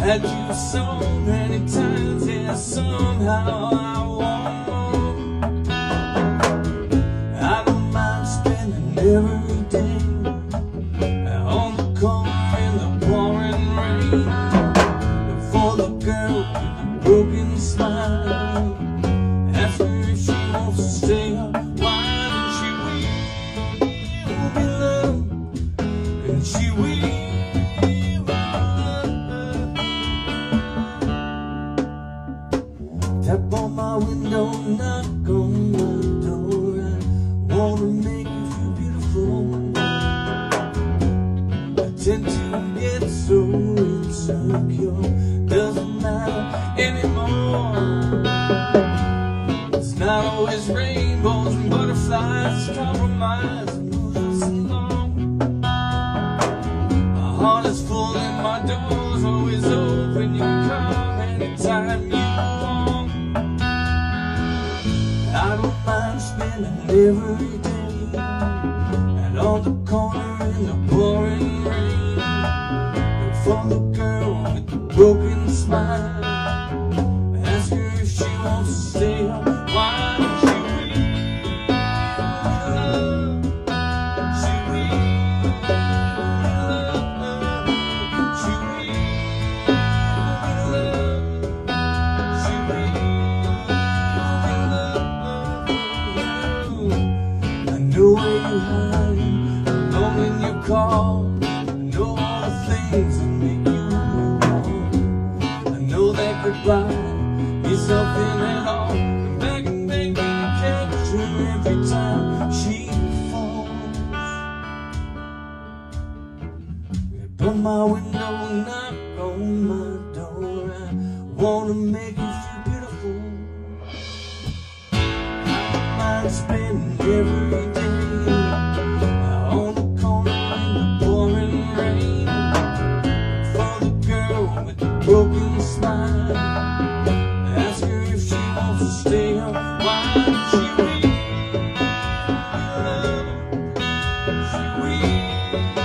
had you so many times, yeah, somehow I won't. I don't mind spending every day on the corner in the pouring rain for the girl with the broken smile. Ask her if she wants to stay up. Why don't she will be loved, and she will. Tap on my window, knock on my door. I wanna make you feel beautiful. I tend to get so insecure, doesn't matter anymore. It's not always rainbows and butterflies, compromise and move us along. My heart is full and my door's always open. You can come anytime you want. I don't mind spending every day and on the corner in the pouring rain. Look for the girl with the broken smile. Ask her if she wants to stay up. Why don't she will love? She will love. She will love. She will love. I know where you hide, alone in your car. I know all the things that make you wrong. I know that goodbye is something at all. And begging, begging to catch her every time she falls. Open my window, knock on my door. I wanna make you feel beautiful. I spend every day on the corner in the pouring rain for the girl with the broken smile. Ask her if she wants to stay up. Why she will love? She will.